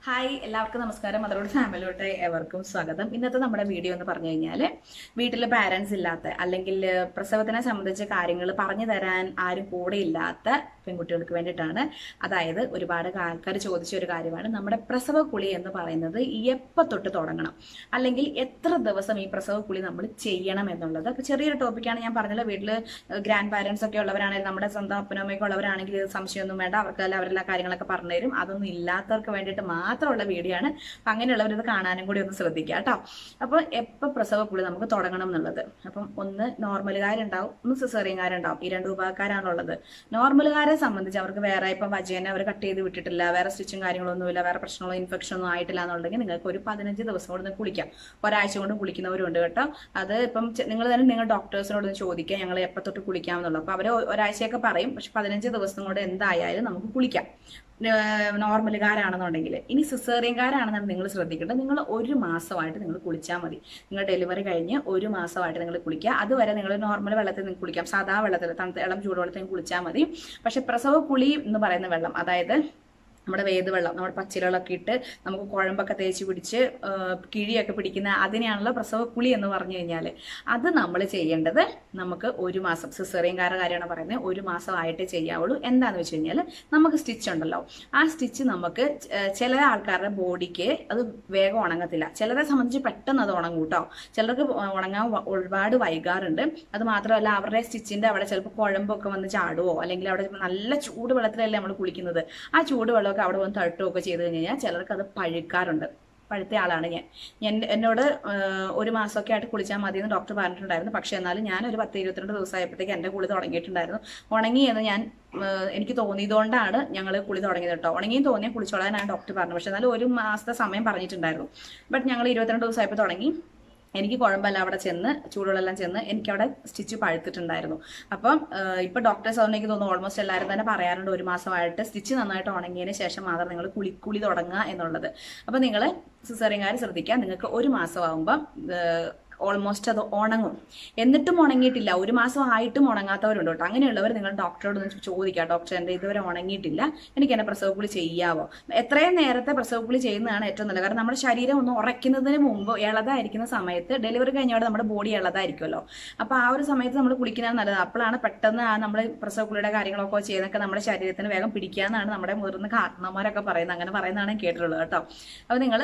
Hi എല്ലാവർക്കും നമസ്കാരം. Motherhood ഫാമിലിയോട്ട് എവർക്കും സ്വാഗതം. ഇന്നത്തെ നമ്മുടെ വീഡിയോ എന്ന് പറഞ്ഞു കഴിഞ്ഞാൽ വീട്ടിൽ പാരന്റ്സ് ഇല്ലാത്ത അല്ലെങ്കിൽ പ്രസവത്തിനെ സംബന്ധിച്ച കാര്യങ്ങൾ പറഞ്ഞു തരാൻ ആരും കൂടെ ഇല്ലാത്ത പെൺകുട്ടികൾക്ക് വേണ്ടിയിട്ടാണ്. അതായത് ഒരുപാട് ആൾക്കാർ ചോദിച്ച ഒരു കാര്യമാണ് നമ്മുടെ പ്രസവ കുളി എന്ന് പറയുന്നത് എപ്പോൾ തൊട്ട് തുടങ്ങണം, അല്ലെങ്കിൽ എത്ര ദിവസം ഈ പ്രസവ കുളി നമ്മൾ ചെയ്യണം എന്നുള്ളത്. അപ്പോൾ ചെറിയൊരു ടോപ്പിക്കാണ് ഞാൻ പറഞ്ഞത്. വീട്ടിൽ ഗ്രാൻഡ് പാരന്റ്സ് ഒക്കെ ഉള്ളവരാണെങ്കിൽ, നമ്മുടെ സ്വന്തം അപ്പനമ്മയൊക്കെ ഉള്ളവരാണെങ്കിൽ സംശയമൊന്നും വേണ്ട, അവർക്കെല്ലാം അവരെല്ലാ കാര്യങ്ങളൊക്കെ പറഞ്ഞുതരും. അതൊന്നും ഇല്ലാത്തവർക്ക് വേണ്ടിയിട്ട് മാത്രമുള്ള വീഡിയോ ആണ്. അപ്പം അങ്ങനെയുള്ളവർ ഇത് കാണാനും കൂടി ഒന്ന് ശ്രദ്ധിക്കുക കേട്ടോ. അപ്പോൾ എപ്പോൾ പ്രസവ കുളി നമുക്ക് തുടങ്ങണം എന്നുള്ളത്. അപ്പം ഒന്ന് നോർമലുകാരുണ്ടാവും, ഒന്ന് സിസേറിയൻകാരുണ്ടാവും. ഈ രണ്ട് വിഭാഗക്കാരാണുള്ളത്. നോർമലുകാരെ സംബന്ധിച്ച് അവർക്ക് വേറെ ഇപ്പം വജേനെ അവർ കട്ട് ചെയ്ത് വിട്ടിട്ടില്ല, വേറെ സ്റ്റിച്ചും കാര്യങ്ങളൊന്നുമില്ല, വേറെ പ്രശ്നങ്ങളോ ഇൻഫെക്ഷൻ ഒന്നും ആയിട്ടില്ല എന്നുണ്ടെങ്കിൽ നിങ്ങൾക്ക് ഒരു 15 ദിവസം കൊണ്ട് കുളിക്കാം. ഒരാഴ്ച കൊണ്ട് കുളിക്കുന്നവരുണ്ട് കേട്ടോ. അത് ഇപ്പം നിങ്ങൾ തന്നെ നിങ്ങൾ ഡോക്ടേഴ്സിനോട് ചോദിക്കുക ഞങ്ങൾ എപ്പോൾ തൊട്ട് കുളിക്കാം എന്നുള്ളത്. അപ്പോൾ അവർ ഒരാഴ്ചയൊക്കെ പറയും, പക്ഷെ 15 ദിവസം കൊണ്ട് എന്തായാലും നമുക്ക് കുളിക്കാം നോർമലുകാരാണെന്നുണ്ടെങ്കിൽ. ഇനി സിസേറിയൻകാരാണെന്നാണ് നിങ്ങൾ ശ്രദ്ധിക്കേണ്ടത്. നിങ്ങൾ ഒരു മാസമായിട്ട് നിങ്ങൾ കുളിച്ചാൽ മതി. നിങ്ങൾ ഡെലിവറി കഴിഞ്ഞ് ഒരു മാസമായിട്ട് നിങ്ങൾ കുളിക്കുക. അതുവരെ നിങ്ങൾ നോർമൽ വെള്ളത്തിൽ നിങ്ങൾക്ക് കുളിക്കാം, സാധാ വെള്ളത്തിൽ, തണുത്ത ഇളം ചൂടുവെള്ളത്തിൽ കുളിച്ചാൽ മതി. പക്ഷെ പ്രസവ കുളി എന്ന് പറയുന്ന വെള്ളം, അതായത് നമ്മുടെ വേദവെള്ളം, നമ്മുടെ പച്ചിലകളൊക്കെ ഇട്ട് നമുക്ക് കുഴമ്പൊക്കെ തേച്ച് പിടിച്ച് കിഴിയൊക്കെ പിടിക്കുന്ന അതിനെയാണല്ലോ പ്രസവ കുളി എന്ന് പറഞ്ഞു കഴിഞ്ഞാൽ. അത് നമ്മൾ ചെയ്യേണ്ടത് നമുക്ക് ഒരു മാസം, സിസേറിയൻകാരുടെ കാര്യമാണ് പറയുന്നത്, ഒരു മാസമായിട്ടേ ചെയ്യാവുള്ളൂ. എന്താണെന്ന് വെച്ച് കഴിഞ്ഞാൽ നമുക്ക് സ്റ്റിച്ച് ഉണ്ടല്ലോ, ആ സ്റ്റിച്ച് നമുക്ക് ചില ആൾക്കാരുടെ ബോഡിക്ക് അത് വേഗം ഉണങ്ങത്തില്ല. ചിലരെ സംബന്ധിച്ച് പെട്ടെന്ന് അത് ഉണങ്ങും കേട്ടോ. ചിലർക്ക് ഉണങ്ങാൻ ഒരുപാട് വൈകാറുണ്ട്. അത് മാത്രമല്ല അവരുടെ സ്റ്റിച്ചിൻ്റെ അവിടെ ചിലപ്പോൾ കുഴമ്പൊക്കെ വന്ന് ചാടുവോ, അല്ലെങ്കിൽ അവിടെ നല്ല ചൂട് വെള്ളത്തിലല്ലേ നമ്മൾ കുളിക്കുന്നത്, ആ ചൂട് വെള്ളം അവിടെ വന്ന് തട്ടുകയൊക്കെ ചെയ്ത് കഴിഞ്ഞാൽ ചിലർക്ക് അത് പഴുക്കാറുണ്ട്. പഴുത്ത ആളാണ് ഞാൻ. എന്നോട് ഒരു മാസമൊക്കെ ആയിട്ട് കുളിച്ചാൽ മതി എന്ന് ഡോക്ടർ പറഞ്ഞിട്ടുണ്ടായിരുന്നു. പക്ഷെ എന്നാലും ഞാൻ ഒരു 10-22 ദിവസമായപ്പോഴത്തേക്ക് എൻ്റെ കുളി തുടങ്ങിയിട്ടുണ്ടായിരുന്നു. ഉണങ്ങി എന്ന് എനിക്ക് തോന്നിയതുകൊണ്ടാണ് ഞങ്ങൾ കുളി തുടങ്ങിയത് കേട്ടോ. ഉണങ്ങിയും തോന്നിയാൽ കുളിച്ചോളാനാണ് ഡോക്ടർ പറഞ്ഞത്. പക്ഷെ എന്നാലും ഒരു മാസത്തെ സമയം പറഞ്ഞിട്ടുണ്ടായിരുന്നു. ബട്ട് ഞങ്ങൾ 22 ദിവസമായപ്പോൾ തുടങ്ങി. എനിക്ക് കുഴമ്പല്ല അവിടെ ചെന്ന് ചൂടുവെള്ളം ചെന്ന് എനിക്കവിടെ സ്റ്റിച്ച് പഴുത്തിട്ടുണ്ടായിരുന്നു. അപ്പം ഇപ്പം ഡോക്ടേഴ്സ് അതുകൊണ്ട് എനിക്ക് തോന്നുന്നു ഓൾമോസ്റ്റ് എല്ലാവരും തന്നെ പറയാറുണ്ട് ഒരു മാസമായിട്ട് സ്റ്റിച്ച് നന്നായിട്ട് ഉണങ്ങിയതിന് ശേഷം മാത്രം നിങ്ങൾ കുളി തുടങ്ങുക എന്നുള്ളത്. അപ്പം നിങ്ങൾ സിസേറിയൻകാർ ശ്രദ്ധിക്കുക, നിങ്ങൾക്ക് ഒരു മാസമാകുമ്പം ഓൾമോസ്റ്റ് അത് ഉണങ്ങും. എന്നിട്ടും ഉണങ്ങിയിട്ടില്ല, ഒരു മാസം ആയിട്ടും ഉണങ്ങാത്തവരുണ്ട് കേട്ടോ. അങ്ങനെയുള്ളവർ നിങ്ങൾ ഡോക്ടറോട് ഒന്ന് ചോദിക്കുക, ഡോക്ടർ എൻ്റെ ഇതുവരെ ഉണങ്ങിയിട്ടില്ല, എനിക്ക് എന്നെ പ്രസവക്കുളി ചെയ്യാവോ. എത്രയും നേരത്തെ പ്രസവക്കുളി ചെയ്യുന്നതാണ് ഏറ്റവും നല്ലത്. കാരണം നമ്മുടെ ശരീരം ഒന്ന് ഉറയ്ക്കുന്നതിന് മുമ്പ്, ഇളതായിരിക്കുന്ന സമയത്ത്, ഡെലിവറി കഴിഞ്ഞാൽ നമ്മുടെ ബോഡി ഇളതായിരിക്കുമല്ലോ. അപ്പോൾ ആ ഒരു സമയത്ത് നമ്മൾ കുളിക്കുന്നതാണ് നല്ലത്. അപ്പോഴാണ് പെട്ടെന്ന് നമ്മൾ പ്രസവക്കുളിയുടെ കാര്യങ്ങളൊക്കെ ചെയ്യുന്നതൊക്കെ നമ്മുടെ ശരീരത്തിന് വേഗം പിടിക്കുക എന്നാണ് നമ്മുടെ മുതിർന്ന കാരണന്മാരൊക്കെ പറയുന്നത്. അങ്ങനെ പറയുന്നതാണ് കേട്ടിട്ടുള്ളത് കേട്ടോ. അപ്പോൾ നിങ്ങൾ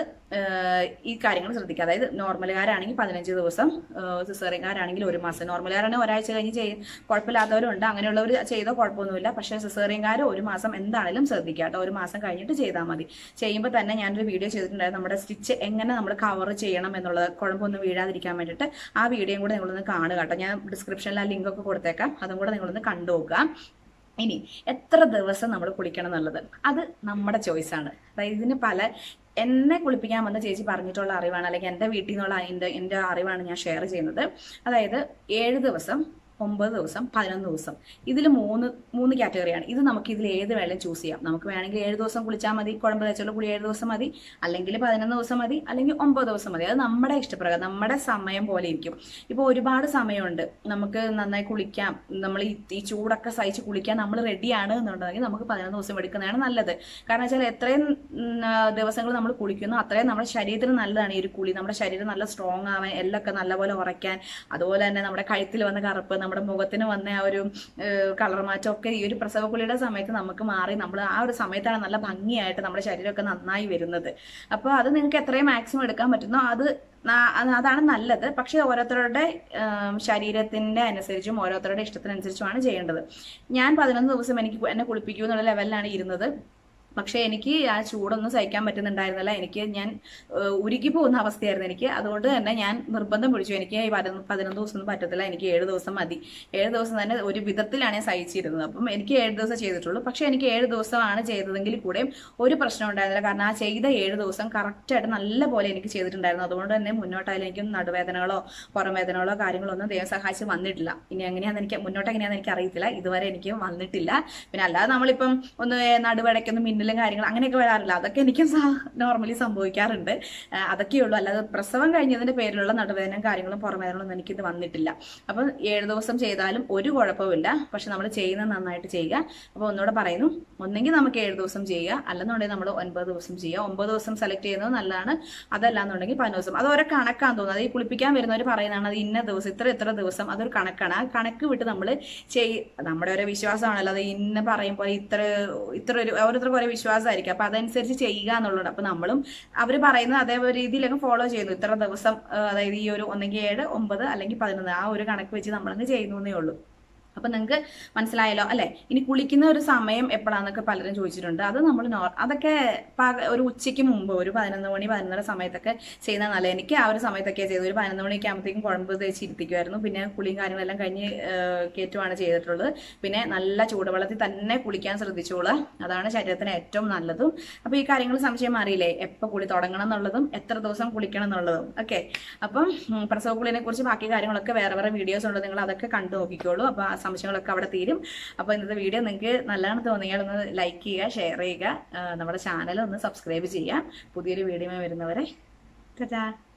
ഈ കാര്യങ്ങൾ ശ്രദ്ധിക്കുക. അതായത് നോർമലുകാരാണെങ്കിൽ 15 ദിവസം, സിസേറിയൻകാരാണെങ്കിൽ ഒരു മാസം. നോർമലുകാരാണെങ്കിൽ ഒരാഴ്ച കഴിഞ്ഞ് കുഴപ്പമില്ലാത്തവരുണ്ട്, അങ്ങനെയുള്ളവർ ചെയ്തോ കുഴപ്പമൊന്നുമില്ല. പക്ഷേ സിസേറിയൻകാർ ഒരു മാസം എന്താണെങ്കിലും ശ്രദ്ധിക്കുക കേട്ടോ. ഒരു മാസം കഴിഞ്ഞിട്ട് ചെയ്താൽ മതി. ചെയ്യുമ്പോൾ തന്നെ ഞാനൊരു വീഡിയോ ചെയ്തിട്ടുണ്ടായിരുന്നു, നമ്മുടെ സ്റ്റിച്ച് എങ്ങനെ നമ്മൾ കവർ ചെയ്യണം എന്നുള്ളത്, കുഴപ്പമൊന്നും വീഴാതിരിക്കാൻ വേണ്ടിയിട്ട്. ആ വീഡിയോയും കൂടെ നിങ്ങളൊന്ന് കാണുക കേട്ടോ. ഞാൻ ഡിസ്ക്രിപ്ഷനിൽ ആ ലിങ്കൊക്കെ കൊടുത്തേക്കാം, അതും കൂടെ നിങ്ങളൊന്ന് കണ്ടുനോക്കുക. ഇനി എത്ര ദിവസം നമ്മൾ കുളിക്കണം എന്നുള്ളത് അത് നമ്മുടെ ചോയ്സാണ്. അതായത് ഇതിന് എന്നെ കുളിപ്പിക്കാൻ വന്ന ചേച്ചി പറഞ്ഞിട്ടുള്ള അറിവാണ്, അല്ലെങ്കിൽ എൻ്റെ വീട്ടിൽ നിന്നുള്ള എൻ്റെ അറിവാണ് ഞാൻ ഷെയർ ചെയ്യുന്നത്. അതായത് 7 ദിവസം, 9 ദിവസം, 11 ദിവസം, ഇതിൽ മൂന്ന് കാറ്റഗറിയാണ്. ഇത് നമുക്ക് ഇതിൽ ഏത് വേണമെങ്കിലും ചൂസ് ചെയ്യാം. നമുക്ക് വേണമെങ്കിൽ 7 ദിവസം കുളിച്ചാൽ മതി, കുഴമ്പ് തേച്ചുള്ള കുളി 7 ദിവസം മതി, അല്ലെങ്കിൽ 11 ദിവസം മതി, അല്ലെങ്കിൽ 9 ദിവസം മതി. അത് നമ്മുടെ ഇഷ്ടപ്രകാരം, നമ്മുടെ സമയം പോലെ ഇരിക്കും. ഇപ്പോൾ ഒരുപാട് സമയമുണ്ട്, നമുക്ക് നന്നായി കുളിക്കാം, നമ്മൾ ഈ ചൂടൊക്കെ സഹിച്ച് കുളിക്കാൻ നമ്മൾ റെഡിയാണ് എന്നുണ്ടെങ്കിൽ നമുക്ക് 11 ദിവസം എടുക്കുന്നതാണ് നല്ലത്. കാരണം വെച്ചാൽ എത്രയും ദിവസങ്ങൾ നമ്മൾ കുളിക്കുന്നു അത്രയും നമ്മുടെ ശരീരത്തിന് നല്ലതാണ് ഈ ഒരു കുളി. നമ്മുടെ ശരീരം നല്ല സ്ട്രോങ് ആവാൻ, എല്ലൊക്കെ നല്ലപോലെ ഉറയ്ക്കാൻ, അതുപോലെ തന്നെ നമ്മുടെ കഴുത്തിൽ വന്ന കറുപ്പ്, നമ്മുടെ മുഖത്തിന് വന്ന ആ ഒരു കളർ മാറ്റമൊക്കെ ഈ ഒരു പ്രസവക്കുളിയുടെ സമയത്ത് നമുക്ക് മാറി, നമ്മൾ ആ ഒരു സമയത്താണ് നല്ല ഭംഗിയായിട്ട് നമ്മുടെ ശരീരമൊക്കെ നന്നായി വരുന്നത്. അപ്പോൾ അത് നിങ്ങൾക്ക് എത്രയും മാക്സിമം എടുക്കാൻ പറ്റുന്നോ അതാണ് നല്ലത്. പക്ഷെ ഓരോരുത്തരുടെ ശരീരത്തിന്റെ അനുസരിച്ചും ഓരോരുത്തരുടെ ഇഷ്ടത്തിനനുസരിച്ചുമാണ് ചെയ്യേണ്ടത്. ഞാൻ 11 ദിവസം എന്നെ കുളിപ്പിക്കൂ എന്നുള്ള ലെവലിലാണ് ഇരുന്നത്. പക്ഷെ എനിക്ക് ആ ചൂടൊന്നും സഹിക്കാൻ പറ്റുന്നുണ്ടായിരുന്നില്ല. ഞാൻ ഉരുകി പോകുന്ന അവസ്ഥയായിരുന്നു എനിക്ക്. അതുകൊണ്ട് തന്നെ ഞാൻ നിർബന്ധം പിടിച്ചു, എനിക്ക് 11 ദിവസം ഒന്നും പറ്റത്തില്ല, എനിക്ക് 7 ദിവസം മതി. 7 ദിവസം തന്നെ ഒരു വിധത്തിലാണ് ഞാൻ സഹിച്ചിരുന്നത്. അപ്പം എനിക്ക് 7 ദിവസം ചെയ്തിട്ടുള്ളൂ. പക്ഷെ എനിക്ക് 7 ദിവസമാണ് ചെയ്തതെങ്കിൽ കൂടെയും ഒരു പ്രശ്നം ഉണ്ടായിരുന്നില്ല. കാരണം ആ ചെയ്ത 7 ദിവസം കറക്റ്റായിട്ട് നല്ല പോലെ എനിക്ക് ചെയ്തിട്ടുണ്ടായിരുന്നു. അതുകൊണ്ട് തന്നെ മുന്നോട്ടായാലും എനിക്ക് നടുവേദനകളോ പുറം വേദനകളോ കാര്യങ്ങളോ ഒന്നും ദൈവം സഹായിച്ച് വന്നിട്ടില്ല. ഇനി മുന്നോട്ട് എങ്ങനെയാണെന്ന് എനിക്ക് അറിയത്തില്ല, ഇതുവരെ എനിക്ക് വന്നിട്ടില്ല. പിന്നെ അല്ലാതെ നമ്മളിപ്പം ഒന്ന് നടുവടയ്ക്കൊന്നും തുന്നലും കാര്യങ്ങളും അങ്ങനെയൊക്കെ വരാറില്ല. അതൊക്കെ എനിക്കും നോർമലി സംഭവിക്കാറുണ്ട്. അതൊക്കെയുള്ളൂ. അല്ലാതെ പ്രസവം കഴിഞ്ഞതിന്റെ പേരിലുള്ള നടുവേദനയും കാര്യങ്ങളും പുറമേദനകളൊന്നും എനിക്കിത് വന്നിട്ടില്ല. അപ്പം 7 ദിവസം ചെയ്താലും ഒരു കുഴപ്പമില്ല. പക്ഷെ നമ്മൾ ചെയ്യുന്നത് നന്നായിട്ട് ചെയ്യുക. അപ്പോൾ ഒന്നുകൂടെ പറയുന്നു, ഒന്നെങ്കിൽ നമുക്ക് 7 ദിവസം ചെയ്യുക, അല്ലെന്നുണ്ടെങ്കിൽ നമ്മൾ 9 ദിവസം ചെയ്യുക. 9 ദിവസം സെലക്ട് ചെയ്യുന്നത് നല്ലതാണ്. അതല്ലാന്നുണ്ടെങ്കിൽ 15 ദിവസം. അത് ഓരോ കണക്കാന്ന് തോന്നുന്നത്. അത് ഈ കുളിപ്പിക്കാൻ വരുന്നവർ പറയുന്നതാണ് അത് ഇന്ന ദിവസം ഇത്ര ദിവസം, അതൊരു കണക്കാണ്. ആ കണക്ക് വിട്ട് നമ്മൾ നമ്മുടെ ഓരോ വിശ്വാസമാണല്ലോ. അത് ഇന്ന പറയുമ്പോൾ ഇത്ര ഒരു ഓരോരുത്തർക്കും ഓരോ വിശ്വാസമായിരിക്കും. അപ്പൊ അതനുസരിച്ച് ചെയ്യുക എന്നുള്ളത്. അപ്പൊ നമ്മളും അവർ പറയുന്നത് അതേ രീതിയിലൊക്കെ ഫോളോ ചെയ്യുന്നു. ഇത്ര ദിവസം, അതായത് ഈ ഒരു ഒന്നെങ്കിൽ 7, 9 അല്ലെങ്കിൽ 11 ആ ഒരു കണക്ക് വെച്ച് നമ്മളങ്ങ് ചെയ്യുന്നേ ഉള്ളൂ. അപ്പൊ നിങ്ങൾക്ക് മനസ്സിലായല്ലോ അല്ലെ? ഇനി കുളിക്കുന്ന ഒരു സമയം എപ്പോഴാന്നൊക്കെ പലരും ചോദിച്ചിട്ടുണ്ട്. അത് നമ്മൾ അതൊക്കെ ഒരു ഉച്ചയ്ക്ക് മുമ്പ് ഒരു 11 മണി 11:30 സമയത്തൊക്കെ ചെയ്യുന്നത് നല്ല. എനിക്ക് ആ ഒരു സമയത്തൊക്കെ ചെയ്തത്. ഒരു 11 മണിയൊക്കെ ആകുമ്പോഴത്തേക്കും കുഴമ്പ് തേച്ചിരുത്തിക്കുമായിരുന്നു. പിന്നെ കുളിയും കാര്യങ്ങളെല്ലാം കഴിഞ്ഞ് കയറ്റുമാണ് ചെയ്തിട്ടുള്ളത്. പിന്നെ നല്ല ചൂടുവെള്ളത്തിൽ തന്നെ കുളിക്കാൻ ശ്രദ്ധിച്ചോളൂ. അതാണ് ശരീരത്തിന് ഏറ്റവും നല്ലതും. അപ്പൊ ഈ കാര്യങ്ങൾ സംശയം മാറിയില്ലേ? എപ്പോൾ കുളി തുടങ്ങണം എന്നുള്ളതും എത്ര ദിവസം കുളിക്കണം എന്നുള്ളതും. ഓക്കെ, അപ്പം പ്രസവ കുളിനെ കുറിച്ച് ബാക്കി കാര്യങ്ങളൊക്കെ വേറെ വീഡിയോസ് ഉണ്ട്. നിങ്ങൾ അതൊക്കെ കണ്ടു നോക്കിക്കോളൂ. അപ്പൊ സംശയങ്ങളൊക്കെ അവിടെ തീരും. അപ്പോൾ ഇന്നത്തെ വീഡിയോ നിങ്ങൾക്ക് നല്ലതാണെന്ന് തോന്നിയാൽ ഒന്ന് ലൈക്ക് ചെയ്യുക, ഷെയർ ചെയ്യുക, നമ്മുടെ ചാനൽ ഒന്ന് സബ്സ്ക്രൈബ് ചെയ്യുക. പുതിയൊരു വീഡിയോ വരുന്നവരെ ടാറ്റാ.